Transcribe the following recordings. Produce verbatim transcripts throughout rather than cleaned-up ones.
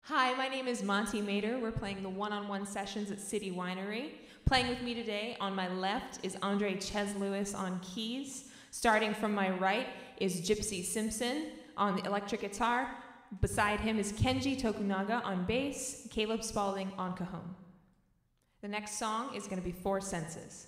Hi, my name is Monte. We're playing the one-on-one sessions at City Winery. Playing with me today on my left is Andre Ches Lewis on keys. Starting from my right is Gypsy Simpson on the electric guitar. Beside him is Kenji Tokunaga on bass, Caleb Spaulding on cajon. The next song is going to be Four Senses.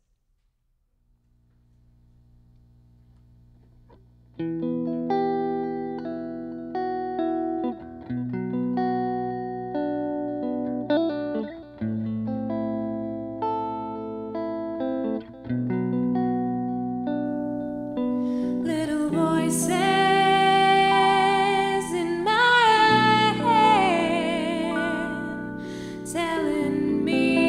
Little voices in my head telling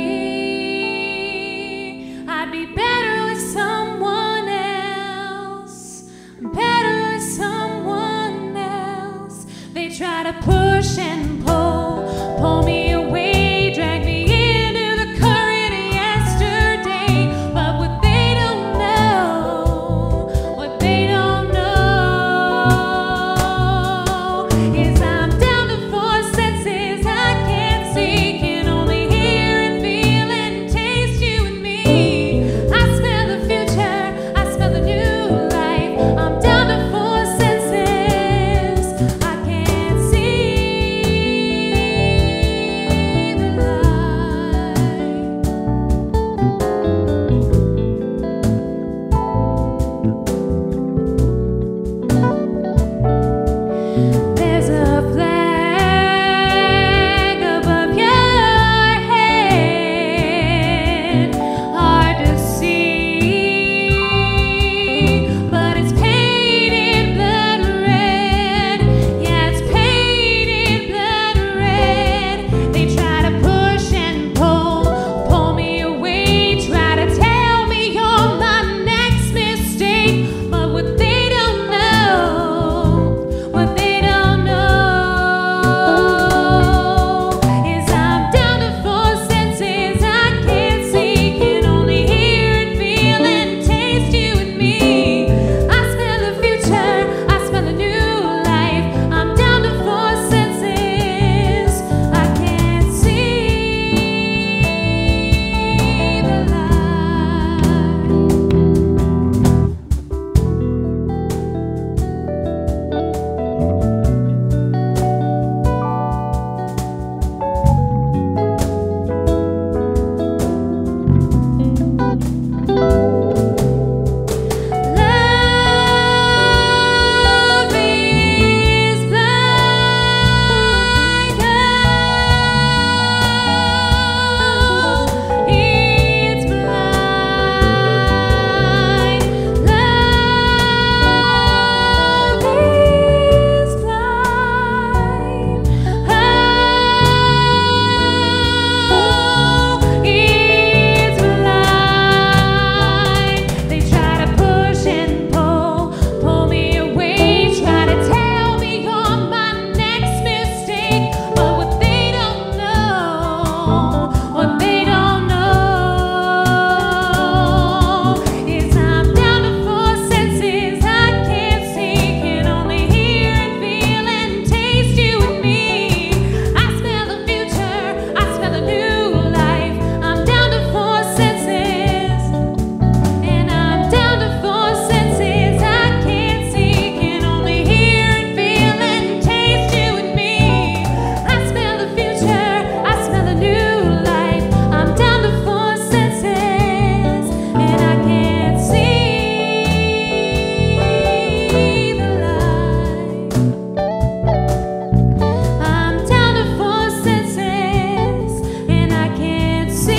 me I'd be better with someone else, better with someone else. They try to push and pull, pull me away, drag me into the current of yesterday. But what they don't know, what they don't know is I'm down to four senses. I can't see, can only hear and feel and taste you and me. I smell the future, I smell the new life. I'm down to four senses. I can't see the light. There's a flag above your head, hard to see, but it's painted blood red. Yeah, it's painted blood red. They try to push and pull, pull me away, try to tell me you're my next mistake. But what they don't know, what they don't know is I'm down to four senses. I can't see, can only hear and feel and taste you and me. I smell the future, I smell a new life. I'm down to four senses. I can't see the light. Love is blind, oh, it's blind. Love is blind, oh, it's blind. They try to push and pull, pull me away, try to tell me you're my next mistake. But what they don't know, what they don't know is I'm down to four senses. I can't see, can only hear and feel and taste you and me. I smell the future, I smell a new life. I'm down to four senses, and I'm down to four senses. I can't see, can only hear and feel and taste you and me. I smell the future, I smell a new life. I'm down to four senses, and I can't see the light. I'm down to four senses, and I can't see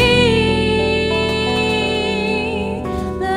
the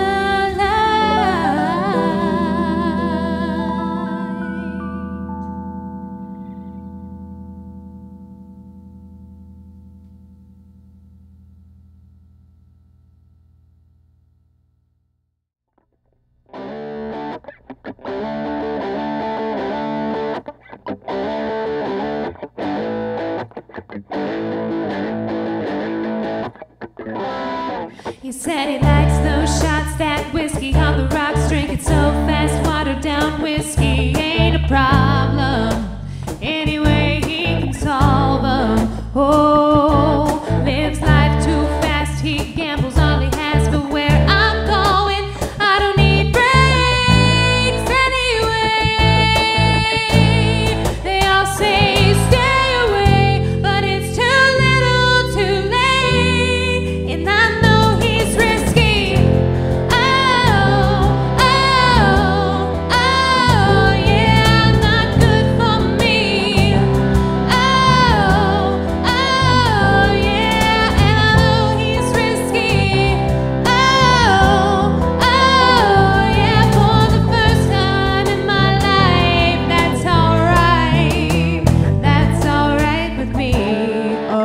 He said he likes those shots, that whiskey on the rocks, drink it so fast, watered down whiskey ain't a problem. Anyway, he can solve Oh, lives life too fast. He gambles all he has for where I'm going. I don't need breaks anyway. They all say stay away, but it's too little, too late. And I know he's risky. Oh, oh, oh, yeah, not good for me. Oh, oh, yeah, and I know he's risky. Oh, oh, yeah, for the first time in my life, that's alright. That's alright with me. Oh,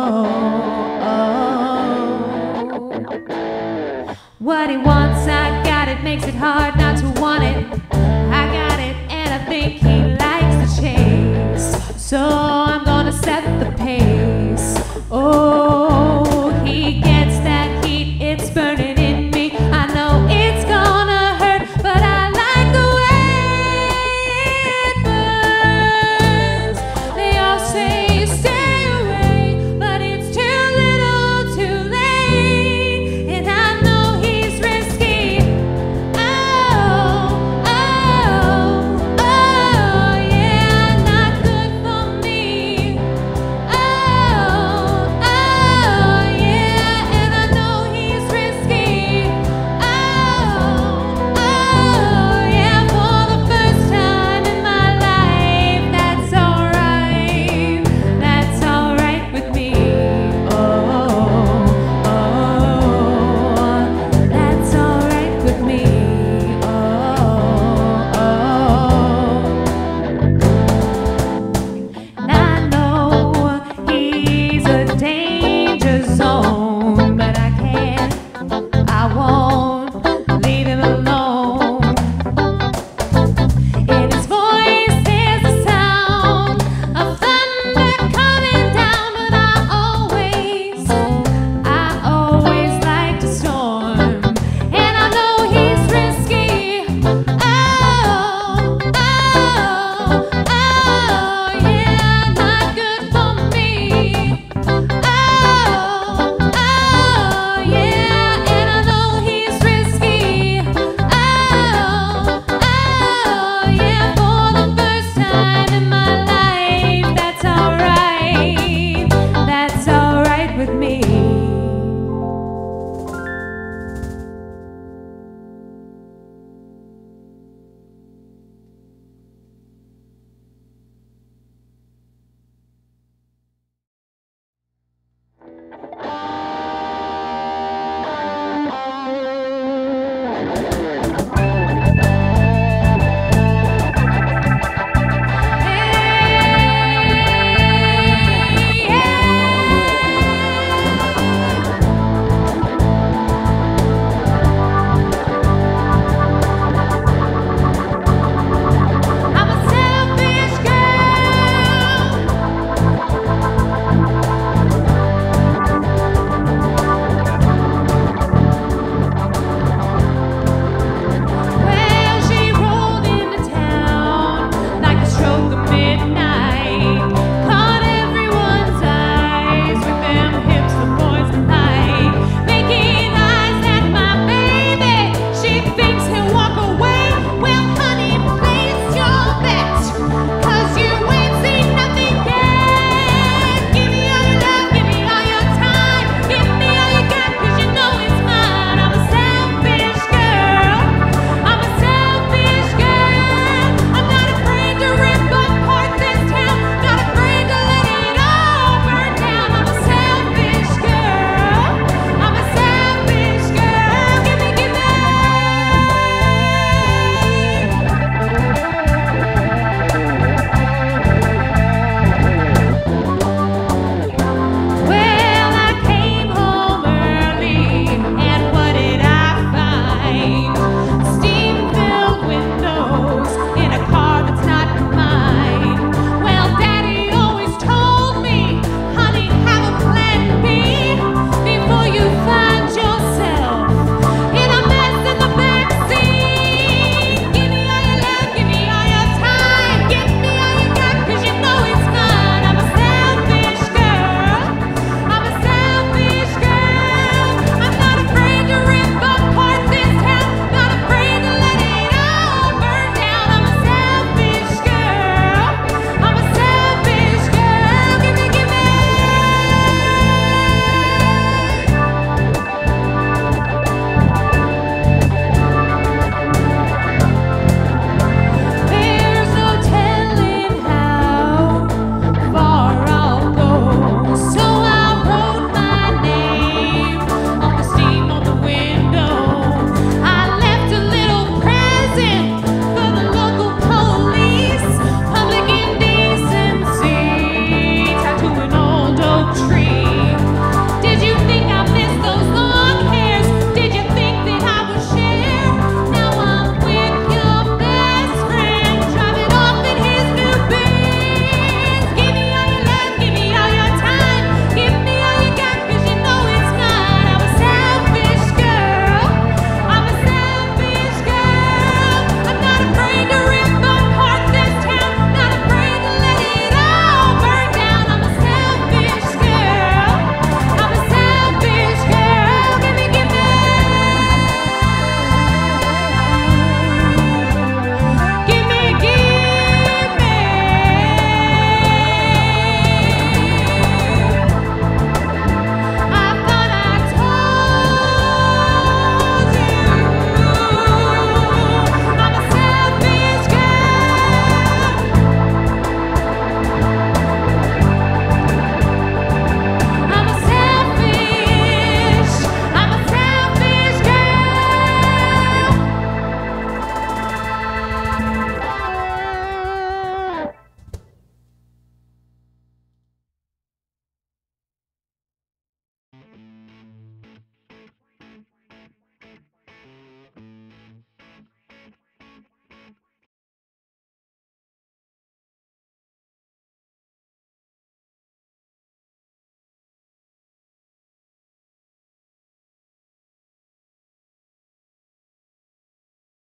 oh. What he wants, I got it, makes it hard not to want it. I got it, and I think he likes the chase. So I'm gonna set the pace.